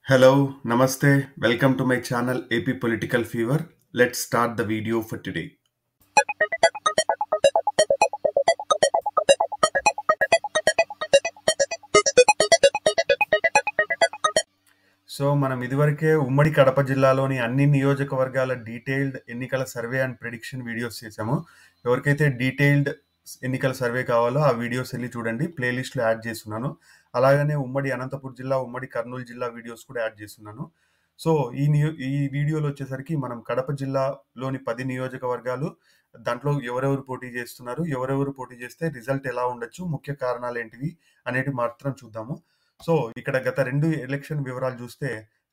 Hello, Namaste. Welcome to my channel AP Political Fever. Let's start the video for today. మనం ఇదివరకే ఉమ్మడి కడప జిల్లాలోని అన్ని నియోజకవర్గాల డీటెయిల్డ్ ఎన్నికల సర్వే అండ్ ప్రిడిక్షన్ వీడియోస్ చేసాము. ఎవరికైతే డీటెయిల్డ్ ఎన్నికల సర్వే కావాలో ఆ వీడియోస్ వెళ్ళి చూడండి. ప్లేలిస్ట్లో యాడ్ చేస్తున్నాను. అలాగనే ఉమ్మడి అనంతపురం జిల్లా, ఉమ్మడి కర్నూలు జిల్లా వీడియోస్ కూడా యాడ్ చేస్తున్నాను. సో ఈ వీడియోలో వచ్చేసరికి మనం కడప జిల్లాలోని 10 నియోజకవర్గాలు, దాంట్లో ఎవరెవరు పోటీ చేస్తున్నారు, ఎవరెవరు పోటీ చేస్తే రిజల్ట్ ఎలా ఉండొచ్చు, ముఖ్య కారణాలు ఏంటివి అనేటివి మాత్రం చూద్దాము. సో ఇక్కడ గత 2 ఎలక్షన్ వివరాలు చూస్తే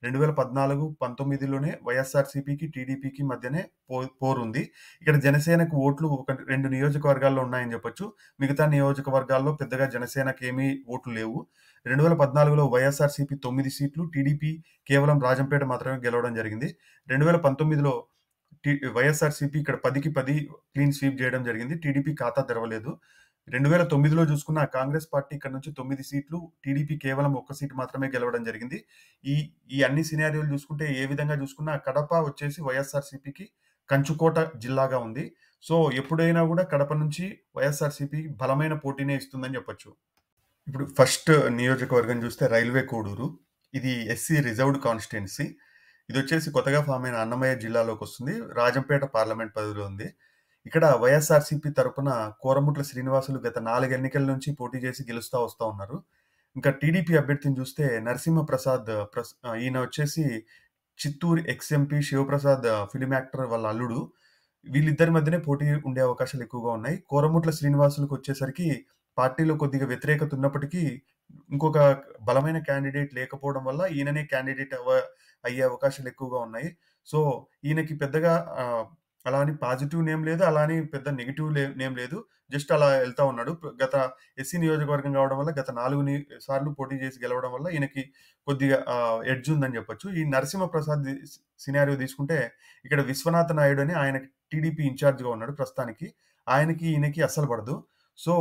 2014-19లోనే వైఎస్ఆర్సీపీకి, టీడీపీకి మధ్యనే పోరుంది. ఇక్కడ జనసేనకు ఓట్లు 2 నియోజకవర్గాల్లో ఉన్నాయని చెప్పొచ్చు. మిగతా నియోజకవర్గాల్లో పెద్దగా జనసేనకి ఏమీ ఓట్లు లేవు. 2014లో వైఎస్ఆర్సీపీ 9 సీట్లు, టీడీపీ కేవలం రాజంపేట మాత్రమే గెలవడం జరిగింది. 2019లో వైఎస్ఆర్సీపీ ఇక్కడ 10కి 10 క్లీన్ స్వీప్ చేయడం జరిగింది. టీడీపీ ఖాతా తెరవలేదు. 2009లో చూసుకున్న కాంగ్రెస్ పార్టీ ఇక్కడ నుంచి 9 సీట్లు, టీడీపీ కేవలం 1 సీటు మాత్రమే గెలవడం జరిగింది. ఈ అన్ని సినారియోలు చూసుకుంటే ఏ విధంగా చూసుకున్నా కడప వచ్చేసి వైఎస్ఆర్సీపీకి కంచుకోట జిల్లాగా ఉంది. సో ఎప్పుడైనా కూడా కడప నుంచి వైఎస్ఆర్సీపీ బలమైన పోటీనే ఇస్తుందని చెప్పొచ్చు. ఇప్పుడు ఫస్ట్ నియోజకవర్గం చూస్తే రైల్వే కోడూరు. ఇది ఎస్సీ రిజర్వ్డ్ కాన్స్టిట్యున్సీ. ఇది వచ్చేసి కొత్తగా ఫామ్ అయిన అన్నమయ్య జిల్లాలోకి వస్తుంది. రాజంపేట పార్లమెంట్ పరిధిలో ఉంది. ఇక్కడ వైఎస్ఆర్సీపీ తరపున కోరముట్ల శ్రీనివాసులు గత 4 ఎన్నికల నుంచి పోటీ చేసి గెలుస్తూ వస్తూ ఉన్నారు. ఇంకా టీడీపీ అభ్యర్థిని చూస్తే నరసింహప్రసాద్, ఈయన వచ్చేసి Chittoor ex MP Sivaprasad film actor వాళ్ళ అల్లుడు. వీళ్ళిద్దరి మధ్యనే పోటీ ఉండే అవకాశాలు ఎక్కువగా ఉన్నాయి. కోరముట్ల శ్రీనివాసులకు వచ్చేసరికి పార్టీలో కొద్దిగా వ్యతిరేకత ఉన్నప్పటికీ ఇంకొక బలమైన క్యాండిడేట్ లేకపోవడం వల్ల ఈయననే క్యాండిడేట్ అయ్యే అవకాశాలు ఎక్కువగా ఉన్నాయి. సో ఈయనకి పెద్దగా అలా అని పాజిటివ్ నేమ్ లేదు, అలా అని పెద్ద నెగిటివ్ నేమ్ లేదు. జస్ట్ అలా వెళ్తా ఉన్నాడు. గత ఎస్సీ నియోజకవర్గం కావడం వల్ల గత 4 సార్లు పోటీ చేసి గెలవడం వల్ల ఈయనకి కొద్దిగా ఎడ్జ్ ఉందని చెప్పొచ్చు. ఈ నరసింహప్రసాద్ సినారియో తీసుకుంటే ఇక్కడ విశ్వనాథ నాయుడు అని ఆయన టీడీపీ ఇన్ఛార్జ్గా ఉన్నాడు ప్రస్తుతానికి. ఆయనకి ఈయనకి అస్సలు పడదు. సో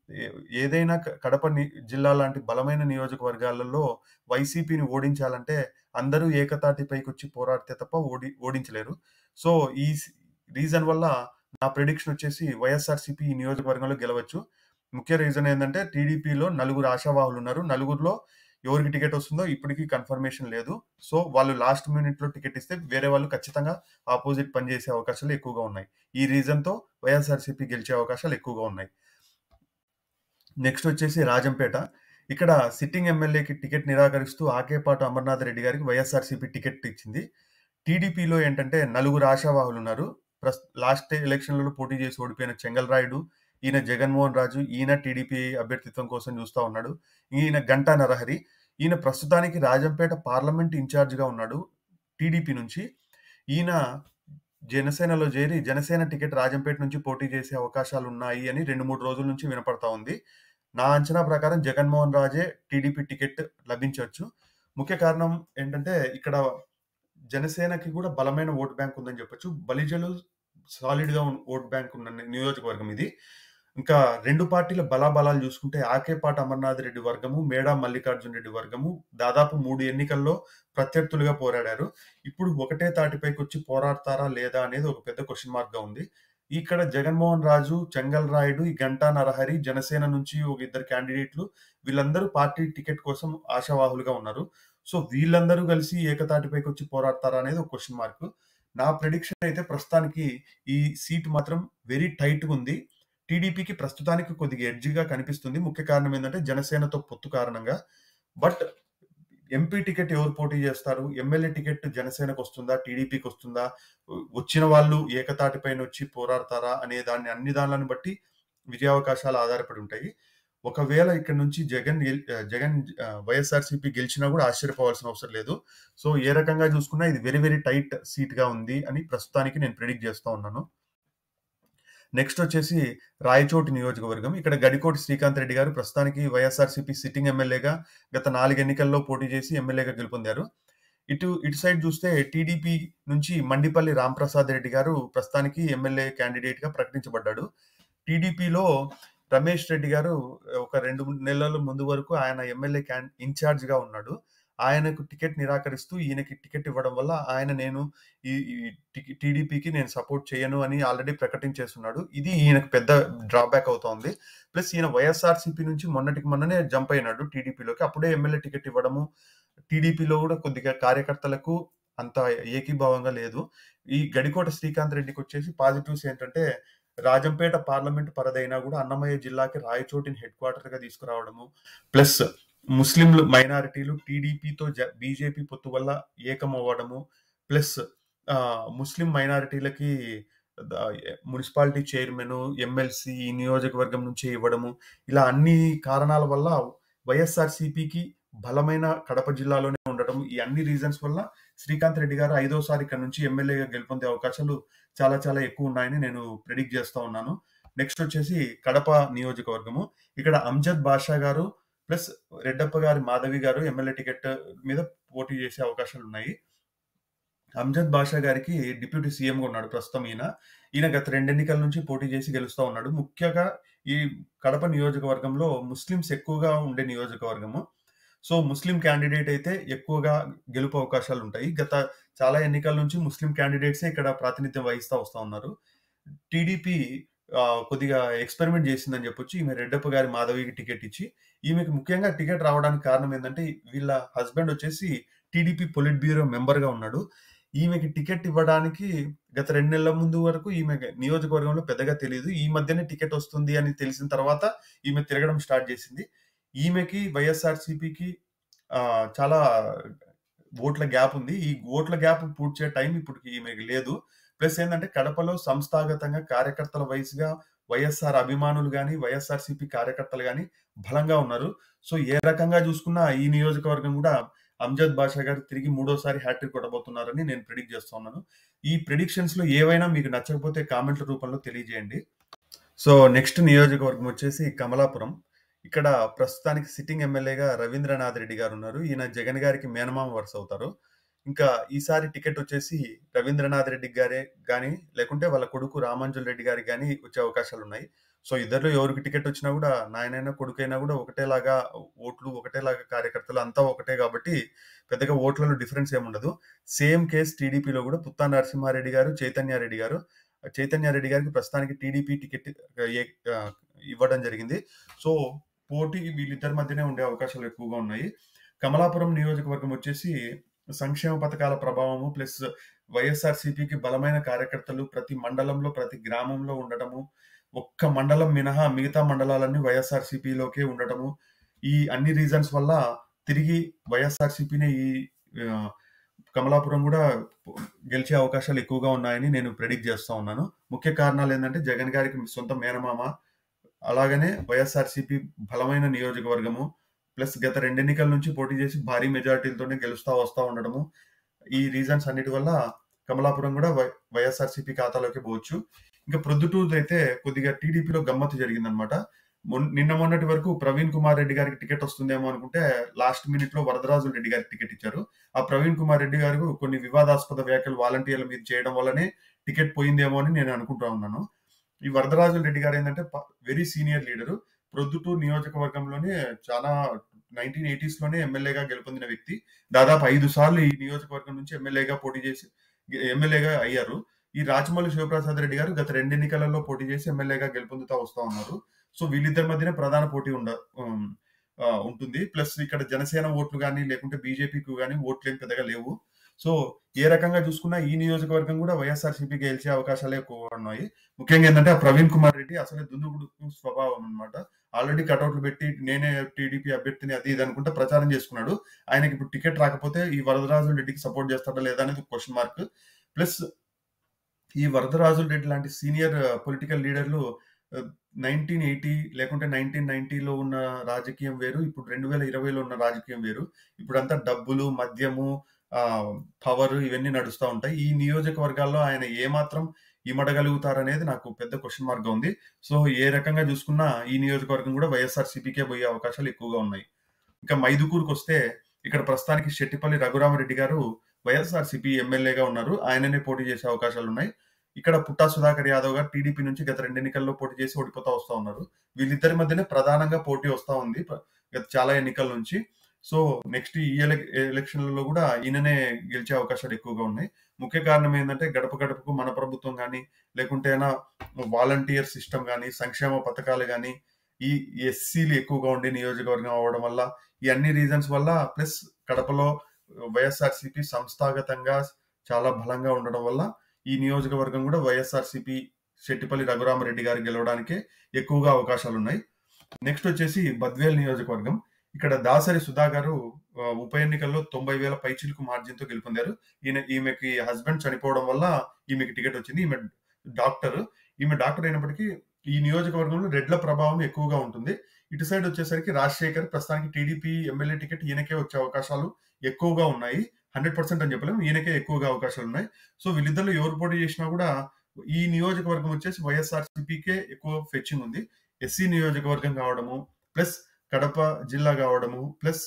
ఏదైనా కడప జిల్లా లాంటి బలమైన నియోజకవర్గాలలో వైసీపీని ఓడించాలంటే అందరూ ఏకతాటిపైకి వచ్చి పోరాడితే తప్ప ఓడించలేరు. సో ఈ రీజన్ వల్ల నా ప్రెడిక్షన్ వచ్చేసి వైఎస్ఆర్సీపీ ఈ నియోజకవర్గంలో గెలవచ్చు. ముఖ్య రీజన్ ఏంటంటే టీడీపీలో 4 ఆశావాహులు ఉన్నారు. 4లో ఎవరికి టికెట్ వస్తుందో ఇప్పటికీ కన్ఫర్మేషన్ లేదు. సో వాళ్ళు లాస్ట్ మినిట్లో టికెట్ ఇస్తే వేరే వాళ్ళు ఖచ్చితంగా ఆపోజిట్ పనిచేసే అవకాశాలు ఎక్కువగా ఉన్నాయి. ఈ రీజన్తో వైఎస్ఆర్సీపీ గెలిచే అవకాశాలు ఎక్కువగా ఉన్నాయి. నెక్స్ట్ వచ్చేసి రాజంపేట. ఇక్కడ సిట్టింగ్ ఎమ్మెల్యేకి టికెట్ నిరాకరిస్తూ ఆకేపాటు అమర్నాథ్ రెడ్డి గారికి వైఎస్ఆర్సీపీ టికెట్ ఇచ్చింది. టీడీపీలో ఏంటంటే 4 ఆశావాహులు ఉన్నారు. లాస్ట్ ఎలక్షన్లలో పోటీ చేసి ఓడిపోయిన చెంగల్రాయుడు, ఈయన జగన్మోహన్ రాజు, ఈయన టీడీపీ అభ్యర్థిత్వం కోసం చూస్తూ ఉన్నాడు. ఈయన గంటా నరహరి. ఈయన ప్రస్తుతానికి రాజంపేట పార్లమెంట్ ఇన్ఛార్జ్గా ఉన్నాడు టీడీపీ నుంచి. ఈయన జనసేనలో చేరి జనసేన టికెట్ రాజంపేట నుంచి పోటీ చేసే అవకాశాలు ఉన్నాయి అని 2-3 రోజుల నుంచి వినపడతా ఉంది. నా అంచనా ప్రకారం జగన్మోహన్ రాజే టీడీపీ టికెట్ లభించవచ్చు. ముఖ్య కారణం ఏంటంటే ఇక్కడ జనసేనకి కూడా బలమైన ఓట్ బ్యాంక్ ఉందని చెప్పొచ్చు. బలిజలు సాలిడ్గా ఓట్ బ్యాంక్ ఉన్న నియోజకవర్గం ఇది. ఇంకా 2 పార్టీల బలాబలాలు చూసుకుంటే ఆకేపాటి అమర్నాథ్ రెడ్డి వర్గము, మేడా మల్లికార్జున రెడ్డి వర్గము దాదాపు 3 ఎన్నికల్లో ప్రత్యర్థులుగా పోరాడారు. ఇప్పుడు ఒకటే తాటిపైకి వచ్చి పోరాడతారా లేదా అనేది ఒక పెద్ద క్వశ్చన్ మార్క్ గా ఉంది. ఇక్కడ జగన్మోహన్ రాజు, చెంగల్ రాయుడు, ఈ గంటా నరహరి, జనసేన నుంచి ఒక 2 క్యాండిడేట్లు, వీళ్ళందరూ పార్టీ టికెట్ కోసం ఆశావాహులుగా ఉన్నారు. సో వీళ్ళందరూ కలిసి ఏకతాటిపైకి వచ్చి పోరాడతారా అనేది ఒక క్వశ్చన్ మార్క్. నా ప్రెడిక్షన్ అయితే ప్రస్తుతానికి ఈ సీట్ మాత్రం వెరీ టైట్గా ఉంది. టీడీపీకి ప్రస్తుతానికి కొద్దిగా ఎడ్జిగా కనిపిస్తుంది. ముఖ్య కారణం ఏంటంటే జనసేనతో పొత్తు కారణంగా. బట్ ఎంపీ టికెట్ ఎవరు పోటీ చేస్తారు, ఎమ్మెల్యే టికెట్ జనసేనకు వస్తుందా, టీడీపీకి వస్తుందా, వచ్చిన వాళ్ళు ఏకతాటిపైన వచ్చి పోరాడతారా అనే అన్ని దానిలను బట్టి విజయావకాశాలు ఆధారపడి ఉంటాయి. ఒకవేళ ఇక్కడ నుంచి జగన్ వైఎస్ఆర్సీపీ గెలిచినా కూడా ఆశ్చర్యపోవాల్సిన అవసరం లేదు. సో ఏ రకంగా చూసుకున్నా ఇది వెరీ వెరీ టైట్ సీట్ గా ఉంది అని ప్రస్తుతానికి నేను ప్రెడిక్ట్ చేస్తా ఉన్నాను. నెక్స్ట్ వచ్చేసి రాయచోటి నియోజకవర్గం. ఇక్కడ గడికోటి శ్రీకాంత్ రెడ్డి గారు ప్రస్తుతానికి వైఎస్ఆర్సీపీ సిట్టింగ్ ఎమ్మెల్యేగా గత 4 ఎన్నికల్లో పోటీ చేసి ఎమ్మెల్యేగా గెలుపొందారు. ఇటు సైడ్ చూస్తే టీడీపీ నుంచి మండిపల్లి రాంప్రసాద్ రెడ్డి గారు ప్రస్తుతానికి ఎమ్మెల్యే క్యాండిడేట్ గా ప్రకటించబడ్డాడు. టీడీపీలో రమేష్ రెడ్డి గారు ఒక 2 నెలల ముందు వరకు ఆయన ఎమ్మెల్యే ఇన్ఛార్జ్ గా ఉన్నాడు. ఆయనకు టికెట్ నిరాకరిస్తూ ఈయనకి టికెట్ ఇవ్వడం వల్ల నేను టీడీపీకి నేను సపోర్ట్ చేయను అని ఆల్రెడీ ప్రకటించేస్తున్నాడు. ఇది ఈయనకు పెద్ద డ్రాబ్యాక్ అవుతోంది. ప్లస్ ఈయన వైఎస్ఆర్సీపీ నుంచి మొన్నటికి మొన్ననే జంప్ అయినాడు టీడీపీలోకి. అప్పుడే ఎమ్మెల్యే టికెట్ ఇవ్వడము, టీడీపీలో కూడా కొద్దిగా కార్యకర్తలకు అంత ఏకీభావంగా లేదు. ఈ గడికోట శ్రీకాంత్ రెడ్డికి వచ్చేసి పాజిటివ్స్ ఏంటంటే, రాజంపేట పార్లమెంట్ పరిధైనా కూడా అన్నమయ్య జిల్లాకి రాయచోటిని హెడ్ క్వార్టర్‌గా తీసుకురావడము. ప్లస్ ముస్లింలు మైనారిటీలు టీడీపీతో బీజేపీ పొత్తు వల్ల ఏకమవ్వడము. ప్లస్ ముస్లిం మైనారిటీలకి మున్సిపాలిటీ చైర్మన్, ఎమ్మెల్సీ ఈ నియోజకవర్గం నుంచి ఇవ్వడము. ఇలా అన్ని కారణాల వల్ల వైఎస్ఆర్సీపీకి బలమైన కడప జిల్లాలోనే ఉండటం. ఈ అన్ని రీజన్స్ వల్ల శ్రీకాంత్ రెడ్డి గారు 5వ ఇక్కడి నుంచి ఎమ్మెల్యేగా గెలుపొందే అవకాశాలు చాలా చాలా ఎక్కువ ఉన్నాయని నేను ప్రెడిక్ట్ చేస్తా ఉన్నాను. నెక్స్ట్ వచ్చేసి కడప నియోజకవర్గము. ఇక్కడ అంజద్ బాషా గారు ప్లస్ రెడ్డప్ప గారి మాధవి గారు ఎమ్మెల్యే టికెట్ మీద పోటీ చేసే అవకాశాలు ఉన్నాయి. అంజద్ బాషా గారికి డిప్యూటీ సీఎంగా ఉన్నాడు ప్రస్తుతం ఈయన గత 2 ఎన్నికల నుంచి పోటీ చేసి గెలుస్తా ఉన్నాడు. ముఖ్యంగా ఈ కడప నియోజకవర్గంలో ముస్లిమ్స్ ఎక్కువగా ఉండే నియోజకవర్గము. సో ముస్లిం క్యాండిడేట్ అయితే ఎక్కువగా గెలుపు అవకాశాలు ఉంటాయి. గత చాలా ఎన్నికల నుంచి ముస్లిం క్యాండిడేట్సే ఇక్కడ ప్రాతినిధ్యం వహిస్తా వస్తా ఉన్నారు. టీడీపీ కొద్దిగా ఎక్స్పెరిమెంట్ చేసిందని చెప్పొచ్చు. ఈమె రెడ్డప్ప గారి మాధవికి టికెట్ ఇచ్చి, ఈమెకి ముఖ్యంగా టికెట్ రావడానికి కారణం ఏంటంటే, వీళ్ళ హస్బెండ్ వచ్చేసి టీడీపీ పొలిట్ బ్యూరో మెంబర్‌గా ఉన్నాడు. ఈమెకి టికెట్ ఇవ్వడానికి గత 2 నెలల ముందు వరకు ఈమె నియోజకవర్గంలో పెద్దగా తెలీదు. ఈ మధ్యనే టికెట్ వస్తుంది అని తెలిసిన తర్వాత ఈమె తిరగడం స్టార్ట్ చేసింది. ఈమెకి వైఎస్ఆర్‌సీపీకి చాలా ఓట్ల గ్యాప్ ఉంది. ఈ ఓట్ల గ్యాప్ పూడ్చే టైం ఇప్పటికి ఈమెకి లేదు. ప్లస్ ఏందంటే కడపలో సంస్థాగతంగా కార్యకర్తల వైస్‌గా వైఎస్ఆర్ అభిమానులు గాని, వైఎస్ఆర్‌సీపీ కార్యకర్తలు గాని బలంగా ఉన్నారు. సో ఏ రకంగా చూసుకున్నా ఈ నియోజకవర్గం కూడా అంజద్ బాషా గారు తిరిగి 3వ హ్యాట్రిక్ కొట్టబోతున్నారని నేను ప్రెడిక్ట్ చేస్తా ఉన్నాను. ఈ ప్రెడిక్షన్స్‌లో ఏవైనా మీకు నచ్చకపోతే కామెంట్ల రూపంలో తెలియజేయండి. సో నెక్స్ట్ నియోజకవర్గం వచ్చేసి కమలాపురం. ఇక్కడ ప్రస్తుతానికి సిట్టింగ్ ఎమ్మెల్యేగా రవీంద్రనాథ్ రెడ్డి గారు ఉన్నారు. ఈయన జగన్ గారికి మేనమామ వరుస అవుతారు. ఇంకా ఈసారి టికెట్ వచ్చేసి రవీంద్రనాథ్ రెడ్డి గారే గాని, లేకుంటే వాళ్ళ కొడుకు రామాంజుల్ రెడ్డి గారికి గాని వచ్చే అవకాశాలు ఉన్నాయి. సో ఇద్దరిలో ఎవరికి టికెట్ వచ్చినా కూడా నాయనైనా కొడుకైనా కూడా ఒకటేలాగా ఓట్లు, ఒకటేలాగా కార్యకర్తలు అంతా ఒకటే కాబట్టి పెద్దగా ఓట్లలో డిఫరెన్స్ ఏముండదు. సేమ్ కేస్ టీడీపీలో కూడా పుత్తా నరసింహారెడ్డి గారు, చైతన్యారెడ్డి గారు. చైతన్యారెడ్డి గారికి ప్రస్తుతానికి టీడీపీ టికెట్ ఇవ్వడం జరిగింది. సో పోటీ వీళ్ళిద్దరి మధ్యనే ఉండే అవకాశాలు ఎక్కువగా ఉన్నాయి. కమలాపురం నియోజకవర్గం వచ్చేసి సంక్షేమ పథకాల ప్రభావము ప్లస్ వైఎస్ఆర్సీపీకి బలమైన కార్యకర్తలు ప్రతి మండలంలో, ప్రతి గ్రామంలో ఉండటము, ఒక్క మండలం మినహా మిగతా మండలాలన్నీ వైఎస్ఆర్సీపీలోకే ఉండటము, ఈ అన్ని రీజన్స్ వల్ల తిరిగి వైఎస్ఆర్సీపీనే ఈ కమలాపురం కూడా గెలిచే అవకాశాలు ఎక్కువగా ఉన్నాయని నేను ప్రెడిక్ట్ చేస్తా ఉన్నాను. ముఖ్య కారణాలు ఏంటంటే జగన్ గారికి సొంత మేనమామ, అలాగనే వైఎస్ఆర్సీపీ బలమైన నియోజకవర్గము, ప్లస్ గత 2 ఎన్నికల నుంచి పోటీ చేసి భారీ మెజారిటీలతోనే గెలుస్తా వస్తా ఉండడము. ఈ రీజన్స్ అన్నిటి వల్ల కమలాపురం కూడా వైఎస్ఆర్సీపీ ఖాతాలోకి పోవచ్చు. ఇంకా ప్రొద్దుటూరు అయితే కొద్దిగా టీడీపీలో గమ్మత్తు జరిగిందనమాట. నిన్న మొన్నటి వరకు ప్రవీణ్ కుమార్ రెడ్డి గారికి టికెట్ వస్తుందేమో అనుకుంటే లాస్ట్ మినిట్ లో వరదరాజుల రెడ్డి గారికి టికెట్ ఇచ్చారు. ఆ ప్రవీణ్ కుమార్ రెడ్డి గారు కొన్ని వివాదాస్పద వ్యాఖ్యలు వాలంటీర్ల మీద చేయడం వల్లనే టికెట్ పోయిందేమో అని నేను అనుకుంటా ఉన్నాను. ఈ వరదరాజుల రెడ్డి గారు ఏంటంటే వెరీ సీనియర్ లీడరు. ప్రొద్దుటూరు నియోజకవర్గంలోనే చాలా 1980s లోనే ఎమ్మెల్యేగా గెలుపొందిన వ్యక్తి. దాదాపు 5 సార్లు ఈ నియోజకవర్గం నుంచి ఎమ్మెల్యేగా పోటీ చేసి ఎమ్మెల్యేగా అయ్యారు. ఈ రాచమల్లి శివప్రసాద్ రెడ్డి గారు గత 2 ఎన్నికలలో పోటీ చేసి ఎమ్మెల్యేగా గెలుపొందుతా వస్తా ఉన్నారు. సో వీళ్ళిద్దరి మధ్యనే ప్రధాన పోటీ ఉంటుంది. ప్లస్ ఇక్కడ జనసేన ఓట్లు గానీ, లేకుంటే బీజేపీకి గానీ ఓట్లు ఏం పెద్దగా లేవు. సో ఏ రకంగా చూసుకున్నా ఈ నియోజకవర్గం కూడా వైఎస్ఆర్సీపీ గెలిచే అవకాశాలే ఎక్కువ ఉన్నాయి. ముఖ్యంగా ఏంటంటే ఆ ప్రవీణ్ కుమార్ రెడ్డి అసలే దుందుగుడు స్వభావం అనమాట. ఆల్రెడీ కటౌట్లు పెట్టి నేనే టీడీపీ అభ్యర్థిని అది ఇది అనుకుంటే ప్రచారం చేసుకున్నాడు. ఆయనకి ఇప్పుడు టికెట్ రాకపోతే ఈ వరదరాజుల రెడ్డికి సపోర్ట్ చేస్తాడా లేదా అనేది క్వశ్చన్ మార్క్. ప్లస్ ఈ వరదరాజుల రెడ్డి లాంటి సీనియర్ పొలిటికల్ లీడర్లు 1980 లేకుంటే 1990లో ఉన్న రాజకీయం వేరు, ఇప్పుడు 2020లో ఉన్న రాజకీయం వేరు. ఇప్పుడంతా డబ్బులు, మద్యము, పవర్ ఇవన్నీ నడుస్తూ ఉంటాయి. ఈ నియోజకవర్గాల్లో ఆయన ఏమాత్రం ఇమడగలుగుతారనేది నాకు పెద్ద క్వశ్చన్ మార్క్ గా ఉంది. సో ఏ రకంగా చూసుకున్నా ఈ నియోజకవర్గం కూడా వైఎస్ఆర్సీపీకే పోయే అవకాశాలు ఎక్కువగా ఉన్నాయి. ఇంకా మైదుకూరుకు వస్తే ఇక్కడ ప్రస్తుతానికి శెట్టిపల్లి రఘురామరెడ్డి గారు వైఎస్ఆర్సీపీ ఎమ్మెల్యేగా ఉన్నారు. ఆయననే పోటీ చేసే అవకాశాలు ఉన్నాయి. ఇక్కడ పుట్టా సుధాకర్ యాదవ్ గారు టీడీపీ నుంచి గత 2 ఎన్నికల్లో పోటీ చేసి ఓడిపోతా వస్తా ఉన్నారు. వీళ్ళిద్దరి మధ్యనే ప్రధానంగా పోటీ వస్తా ఉంది గత చాలా ఎన్నికల నుంచి. సో నెక్స్ట్ ఈ ఎలక్షన్లలో కూడా ఈయననే గెలిచే అవకాశాలు ఎక్కువగా ఉన్నాయి. ముఖ్య కారణం ఏంటంటే గడప గడపకు మన ప్రభుత్వం కానీ, లేకుంటే వాలంటీర్ సిస్టమ్ కానీ, సంక్షేమ పథకాలు కానీ, ఈ ఎస్సీలు ఎక్కువగా ఉండే నియోజకవర్గం అవ్వడం వల్ల, ఈ అన్ని రీజన్స్ వల్ల, ప్లస్ కడపలో వైఎస్ఆర్సీపీ సంస్థాగతంగా చాలా బలంగా ఉండడం వల్ల ఈ నియోజకవర్గం కూడా వైఎస్ఆర్సీపీ శెట్టిపల్లి రఘురామరెడ్డి గారు గెలవడానికి ఎక్కువగా అవకాశాలు ఉన్నాయి. నెక్స్ట్ వచ్చేసి బద్వేల్ నియోజకవర్గం. ఇక్కడ దాసరి సుధా గారు ఉప ఎన్నికల్లో 90,000 పైచిలకు మార్జిన్ తో గెలుపొందారు. ఈమెకి హస్బెండ్ చనిపోవడం వల్ల ఈమెకి టికెట్ వచ్చింది. ఈమె డాక్టర్ అయినప్పటికీ ఈ నియోజకవర్గంలో రెడ్ల ప్రభావం ఎక్కువగా ఉంటుంది. ఇటు సైడ్ వచ్చేసరికి రాజశేఖర్ ప్రస్తుతానికి టీడీపీ ఎమ్మెల్యే టికెట్ ఈయనకే వచ్చే అవకాశాలు ఎక్కువగా ఉన్నాయి. 100% అని చెప్పలేము, ఈయనకే ఎక్కువగా అవకాశాలు ఉన్నాయి. సో వీళ్ళిద్దరిలో ఎవరు పోటీ చేసినా కూడా ఈ నియోజకవర్గం వచ్చేసి వైఎస్ఆర్సీపీకే ఎక్కువ ఫెచ్చింగ్ ఉంది. ఎస్సీ నియోజకవర్గం కావడము, ప్లస్ కడప జిల్లా కావడము, ప్లస్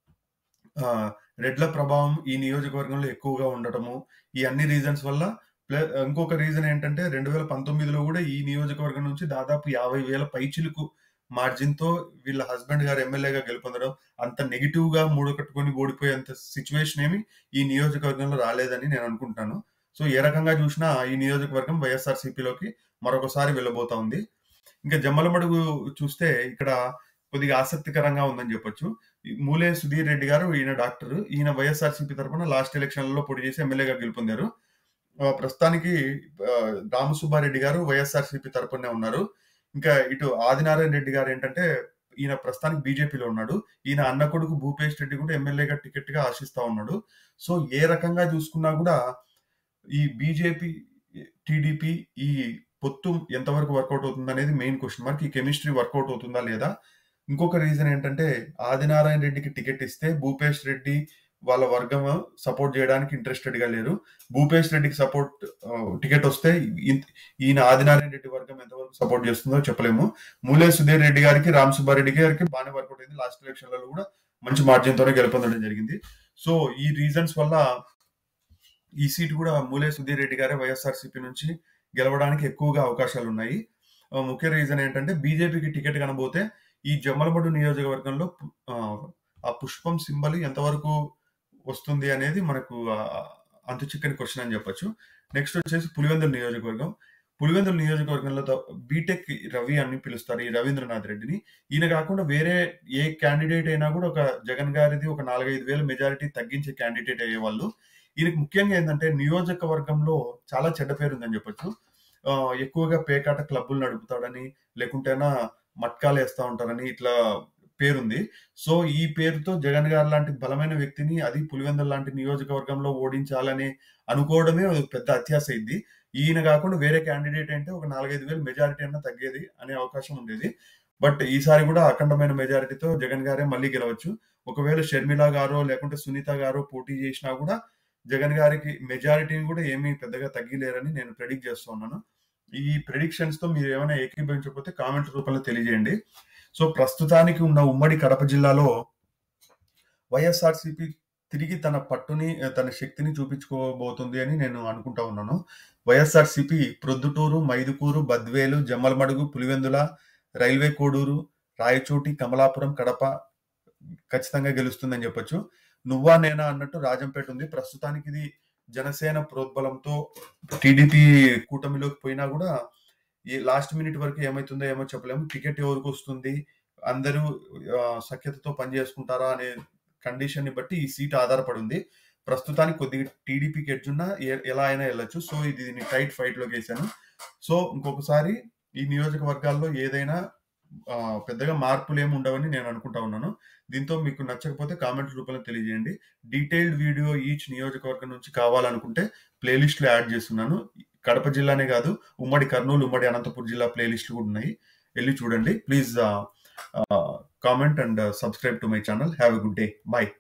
రెడ్ల ప్రభావం ఈ నియోజకవర్గంలో ఎక్కువగా ఉండటము, ఈ అన్ని రీజన్స్ వల్ల. ఇంకొక రీజన్ ఏంటంటే 2019లో కూడా ఈ నియోజకవర్గం నుంచి దాదాపు 50,000 పైచిలుకు మార్జిన్ తో వీళ్ళ హస్బెండ్ గారు ఎమ్మెల్యేగా గెలుపొందడం, అంత నెగిటివ్ గా మూడు కట్టుకొని ఓడిపోయేంత సిచ్యువేషన్ ఏమి ఈ నియోజకవర్గంలో రాలేదని నేను అనుకుంటున్నాను. సో ఏ రకంగా చూసినా ఈ నియోజకవర్గం వైఎస్ఆర్సీపీలోకి మరొకసారి వెళ్ళబోతా ఉంది. ఇంకా జమ్మలమడుగు చూస్తే ఇక్కడ కొద్దిగా ఆసక్తికరంగా ఉందని చెప్పొచ్చు. మూలే సుధీర్ రెడ్డి గారు, ఈయన డాక్టర్, ఈయన వైఎస్ఆర్సీపీ తరఫున లాస్ట్ ఎలక్షన్లలో పోటీ చేసి ఎమ్మెల్యేగా గెలుపొందారు. ప్రస్తుతానికి రామసుబ్బారెడ్డి గారు వైఎస్ఆర్సీపీ తరపునే ఉన్నారు. ఇంకా ఇటు ఆదినారాయణ రెడ్డి గారు ఏంటంటే ఈయన ప్రస్తుతానికి బీజేపీలో ఉన్నాడు. ఈయన అన్న కొడుకు భూపేష్ రెడ్డి కూడా ఎమ్మెల్యేగా టికెట్ గా ఆశిస్తా ఉన్నాడు. సో ఏ రకంగా చూసుకున్నా కూడా ఈ బీజేపీ టీడీపీ ఈ పొత్తు ఎంతవరకు వర్కౌట్ అవుతుంది అనేది మెయిన్ క్వశ్చన్ మార్క్. ఈ కెమిస్ట్రీ వర్కౌట్ అవుతుందా లేదా? ఇంకొక రీజన్ ఏంటంటే ఆదినారాయణ రెడ్డికి టికెట్ ఇస్తే భూపేష్ రెడ్డి వాళ్ళ వర్గం సపోర్ట్ చేయడానికి ఇంట్రెస్టెడ్ గా లేరు. భూపేష్ రెడ్డికి టికెట్ వస్తే ఈయన ఆదినారాయణ రెడ్డి వర్గం ఎంతవరకు సపోర్ట్ చేస్తుందో చెప్పలేము. మూలే సుధీర్ రెడ్డి గారికి, రామ్ సుబ్బారెడ్డి గారికి బాగానే వర్కౌట్ అయింది. లాస్ట్ ఎలక్షన్లలో కూడా మంచి మార్జిన్ తోనే గెలుపొందడం జరిగింది. సో ఈ రీజన్స్ వల్ల ఈ సీట్ కూడా మూలే సుధీర్ రెడ్డి గారే వైఎస్ఆర్సీపీ నుంచి గెలవడానికి ఎక్కువగా అవకాశాలు ఉన్నాయి. ముఖ్య రీజన్ ఏంటంటే బీజేపీకి టికెట్ కనబోతే ఈ జమ్మలమడు నియోజకవర్గంలో ఆ పుష్పం సింబల్ ఎంతవరకు వస్తుంది అనేది మనకు అంతు చిక్కని క్వశ్చన్ అని చెప్పొచ్చు. నెక్స్ట్ వచ్చేసి పులివెందుల నియోజకవర్గం. పులివెందుల నియోజకవర్గంలో బీటెక్ రవి అని పిలుస్తారు ఈ రవీంద్రనాథ్ రెడ్డిని. ఈయన కాకుండా వేరే ఏ క్యాండిడేట్ అయినా కూడా ఒక జగన్ గారిది ఒక 4-5 వేల మెజారిటీ తగ్గించే క్యాండిడేట్ అయ్యేవాళ్ళు. ఈయనకి ముఖ్యంగా ఏంటంటే నియోజకవర్గంలో చాలా చెడ్డ పేరు ఉందని చెప్పొచ్చు. ఎక్కువగా పేకాట క్లబ్బులు నడుపుతాడని, లేకుంటేనా మట్కాలు వేస్తా ఉంటారని ఇట్లా పేరుంది. సో ఈ పేరుతో జగన్ గారు లాంటి బలమైన వ్యక్తిని, అది పులివెందుల లాంటి నియోజకవర్గంలో ఓడించాలని అనుకోవడమే పెద్ద అత్యాశ అయింది. ఈయన కాకుండా వేరే క్యాండిడేట్ అంటే ఒక 4-5 వేలు మెజారిటీ అన్నా తగ్గేది అనే అవకాశం ఉండేది. బట్ ఈసారి కూడా అఖండమైన మెజారిటీతో జగన్ గారే మళ్ళీ గెలవచ్చు. ఒకవేళ షర్మిల గారో లేకుంటే సునీత గారో పోటీ చేసినా కూడా జగన్ గారికి మెజారిటీని కూడా ఏమీ పెద్దగా తగ్గిలేరని నేను ప్రెడిక్ట్ చేస్తూ ఉన్నాను. ఈ ప్రెడిక్షన్స్ తో మీరు ఏమైనా ఏకీభవించకపోతే కామెంట్ రూపంలో తెలియజేయండి. సో ప్రస్తుతానికి ఉన్న ఉమ్మడి కడప జిల్లాలో వైఎస్ఆర్సీపీ తిరిగి తన పట్టుని, తన శక్తిని చూపించుకోబోతుంది అని నేను అనుకుంటా ఉన్నాను. వైఎస్ఆర్సీపీ ప్రొద్దుటూరు, మైదుకూరు, బద్వేలు, జమ్మలమడుగు, పులివెందుల, రైల్వే కోడూరు, రాయచోటి, కమలాపురం, కడప ఖచ్చితంగా గెలుస్తుందని చెప్పొచ్చు. నువ్వా నేనా అన్నట్టు రాజంపేట ఉంది. ప్రస్తుతానికి ఇది జనసేన ప్రోద్బలంతో టీడీపీ కూటమిలోకి పోయినా కూడా ఈ లాస్ట్ మినిట్ వరకు ఏమైతుందో ఏమో చెప్పలేము. టికెట్ ఎవరికి వస్తుంది, అందరూ సఖ్యతతో పనిచేసుకుంటారా అనే కండిషన్ ని బట్టి ఈ సీట్ ఆధారపడి ఉంది. ప్రస్తుతానికి కొద్దిగా టీడీపీకి ఎడ్జున్నా ఎలా అయినా వెళ్ళొచ్చు. సో దీన్ని టైట్ ఫైట్ లోకి వేసాను. సో ఇంకొకసారి ఈ నియోజకవర్గాల్లో ఏదైనా పెద్దగా మార్పులు ఏమి ఉండవని నేను అనుకుంటా ఉన్నాను. దీంతో మీకు నచ్చకపోతే కామెంట్ రూపంలో తెలియజేయండి. డీటెయిల్డ్ వీడియో ఈచ్ నియోజకవర్గం నుంచి కావాలనుకుంటే ప్లేలిస్ట్లో యాడ్ చేస్తున్నాను. కడప జిల్లానే కాదు, ఉమ్మడి కర్నూలు, ఉమ్మడి అనంతపురం జిల్లా ప్లేలిస్ట్లు కూడా ఉన్నాయి, వెళ్ళి చూడండి. Please comment and subscribe to my channel. Have a good day. Bye.